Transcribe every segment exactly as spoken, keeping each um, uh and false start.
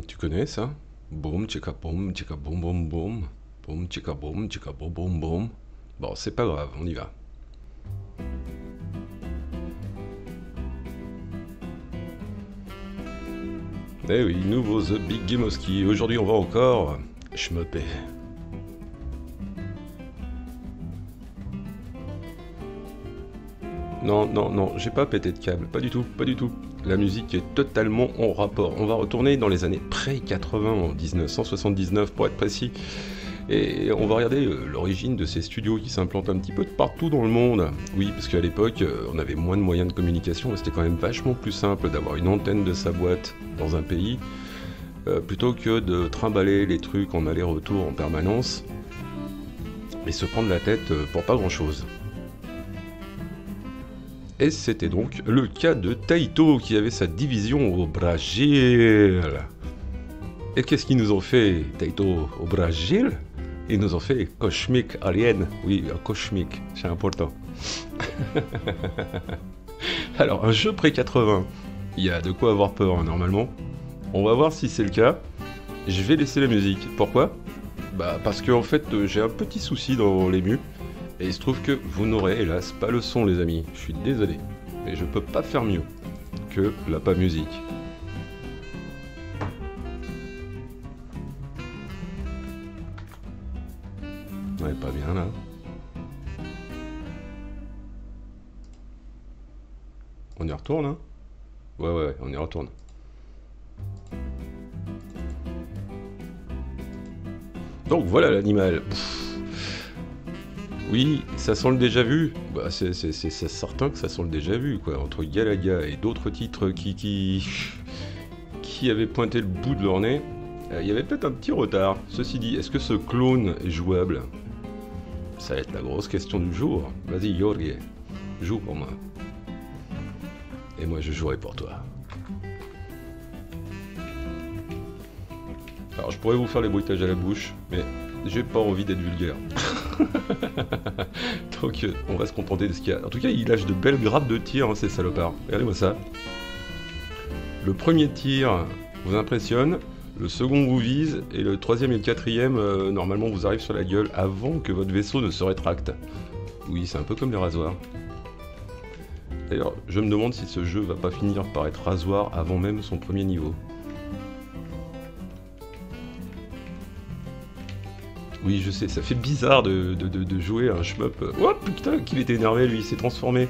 Tu connais ça? Boum, tchika boum, tchika boum boum boum. Boum, tchika boum, tchika boum boum boum. Bon, c'est pas grave, on y va. Eh oui, nouveau The Big Game of Ski. Aujourd'hui, on va encore schmupper. Non, non, non, j'ai pas pété de câble, pas du tout, pas du tout. La musique est totalement en rapport. On va retourner dans les années pré-quatre-vingts, en mille neuf cent soixante-dix-neuf pour être précis. Et on va regarder euh, l'origine de ces studios qui s'implantent un petit peu de partout dans le monde. Oui, parce qu'à l'époque, euh, on avait moins de moyens de communication, mais c'était quand même vachement plus simple d'avoir une antenne de sa boîte dans un pays, euh, plutôt que de trimballer les trucs en aller-retour en permanence, et se prendre la tête euh, pour pas grand-chose. Et c'était donc le cas de Taito qui avait sa division au Brésil. Et qu'est-ce qu'ils nous ont fait, Taito, au Brésil? Ils nous ont fait Cosmic Alien. Oui, Cosmic, c'est important. Alors, un jeu pré quatre-vingts, il y a de quoi avoir peur, hein, normalement. On va voir si c'est le cas. Je vais laisser la musique. Pourquoi? Bah, parce que en fait, j'ai un petit souci dans l'ému. Et il se trouve que vous n'aurez hélas pas le son, les amis. Je suis désolé, mais je peux pas faire mieux que la pas musique. Ouais, pas bien là. On y retourne, hein? Ouais, ouais, ouais, on y retourne. Donc voilà l'animal. Oui, ça sent le déjà vu. Bah, c'est certain que ça sent le déjà vu, quoi. Entre Galaga et d'autres titres qui, qui, qui avaient pointé le bout de leur nez, euh, il y avait peut-être un petit retard. Ceci dit, est-ce que ce clone est jouable? Ça va être la grosse question du jour. Vas-y, Jorge, joue pour moi. Et moi, je jouerai pour toi. Alors, je pourrais vous faire les bruitages à la bouche, mais j'ai pas envie d'être vulgaire. Donc euh, on va se contenter de ce qu'il y a. En tout cas, il lâche de belles grappes de tir, hein, ces salopards. Regardez-moi ça. Le premier tir vous impressionne, le second vous vise, et le troisième et le quatrième, euh, normalement, vous arrivent sur la gueule avant que votre vaisseau ne se rétracte. Oui, c'est un peu comme les rasoirs. D'ailleurs, je me demande si ce jeu va pas finir par être rasoir avant même son premier niveau. Oui, je sais, ça fait bizarre de, de, de, de jouer à un shmup. Oh putain, qu'il était énervé, lui, il s'est transformé.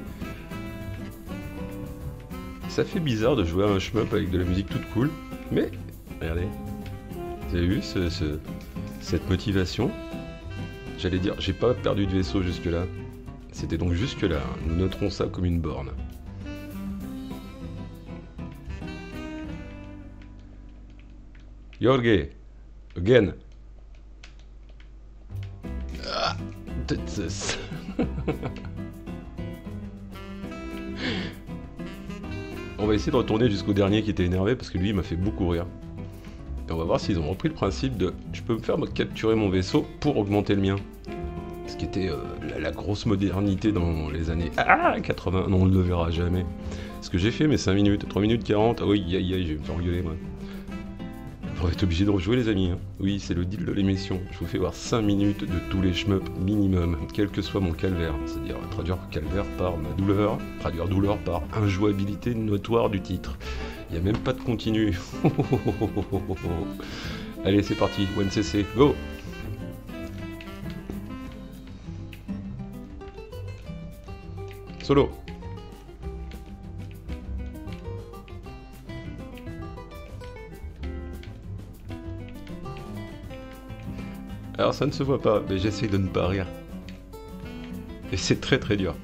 Ça fait bizarre de jouer à un shmup avec de la musique toute cool, mais regardez, vous avez vu ce, ce, cette motivation? J'allais dire, j'ai pas perdu de vaisseau jusque-là. C'était donc jusque-là, hein. Nous noterons ça comme une borne. Jorge, again. On va essayer de retourner jusqu'au dernier qui était énervé parce que lui il m'a fait beaucoup rire. Et on va voir s'ils ont repris le principe de je peux me faire capturer mon vaisseau pour augmenter le mien. Ce qui était euh, la, la grosse modernité dans les années ah, quatre-vingts. Non, on ne le verra jamais. Ce que j'ai fait mes cinq minutes, trois minutes quarante. Ah oui, aïe aïe, je vais me faire engueuler moi. On va être obligé de rejouer les amis, hein. Oui, c'est le deal de l'émission. Je vous fais voir cinq minutes de tous les shmups minimum, quel que soit mon calvaire. C'est-à-dire traduire calvaire par ma douleur, traduire douleur par injouabilité notoire du titre. Il n'y a même pas de continu. Allez, c'est parti, O N C C, go! Solo! Alors ça ne se voit pas, mais j'essaie de ne pas rire. Et c'est très très dur.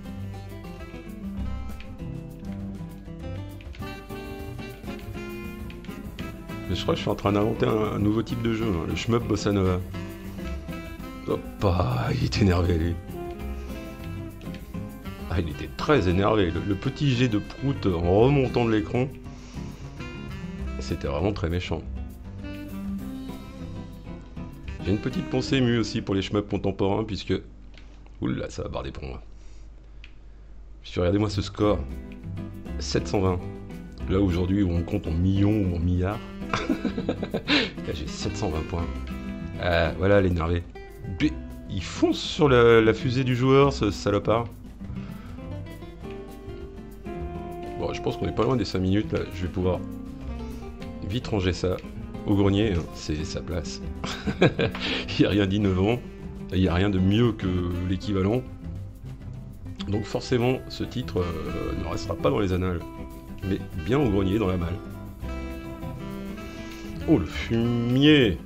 Mais je crois que je suis en train d'inventer un, un nouveau type de jeu, hein, le shmup bossa nova. Hop, ah, il est énervé lui. Ah, il était très énervé. Le, le petit jet de prout en remontant de l'écran, c'était vraiment très méchant. J'ai une petite pensée émue aussi pour les shmups contemporains, puisque... Oula, ça va barder pour moi. Puis regardez-moi ce score. sept cent vingt. Là aujourd'hui on compte en millions ou en milliards. Là j'ai sept cent vingt points. Euh, voilà l'énervé. Il fonce sur la, la fusée du joueur, ce salopard. Bon, je pense qu'on est pas loin des cinq minutes là. Je vais pouvoir vite ranger ça au grenier. Hein. C'est sa place. Il n'y a rien d'innovant. Il n'y a rien de mieux que l'équivalent. Donc forcément, ce titre euh, ne restera pas dans les annales. Mais bien au grenier, dans la malle. Oh, le fumier!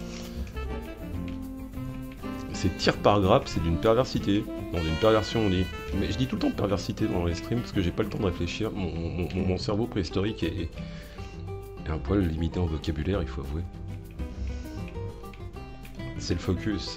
Ces tirs par grappe, c'est d'une perversité. Non, d'une perversion, on dit. Mais je dis tout le temps perversité dans les streams parce que j'ai pas le temps de réfléchir. Mon, mon, mon cerveau préhistorique est, est un poil limité en vocabulaire, il faut avouer. C'est le focus.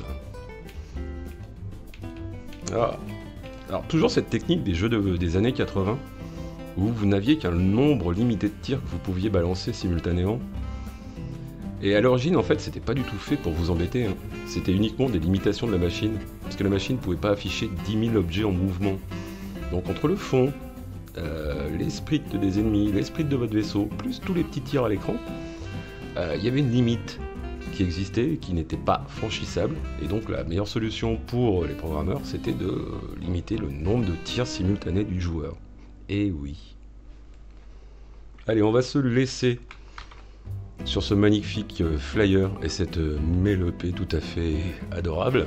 Ah. Alors, toujours cette technique des jeux de, des années quatre-vingts où vous n'aviez qu'un nombre limité de tirs que vous pouviez balancer simultanément. Et à l'origine, en fait, c'était pas du tout fait pour vous embêter. Hein. C'était uniquement des limitations de la machine. Parce que la machine pouvait pas afficher dix mille objets en mouvement. Donc entre le fond, euh, les sprites des ennemis, les sprites de votre vaisseau, plus tous les petits tirs à l'écran, il euh, y avait une limite qui existait et qui n'était pas franchissable. Et donc la meilleure solution pour les programmeurs, c'était de limiter le nombre de tirs simultanés du joueur. Et oui. Allez, on va se laisser sur ce magnifique flyer et cette mélopée tout à fait adorable.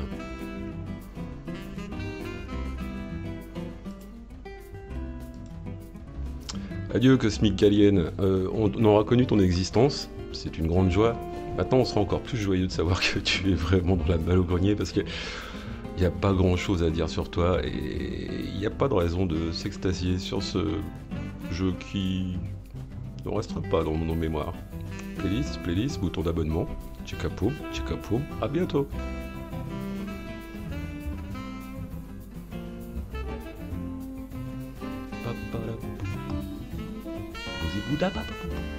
Adieu Cosmic Alien, euh, on, on aura connu ton existence, c'est une grande joie. Maintenant on sera encore plus joyeux de savoir que tu es vraiment dans la malle au grenier parce que il n'y a pas grand chose à dire sur toi et il n'y a pas de raison de s'extasier sur ce jeu qui ne restera pas dans mon mémoire. Playlist, playlist, bouton d'abonnement, tchikapoum, tchikapoum, à bientôt. Bouda,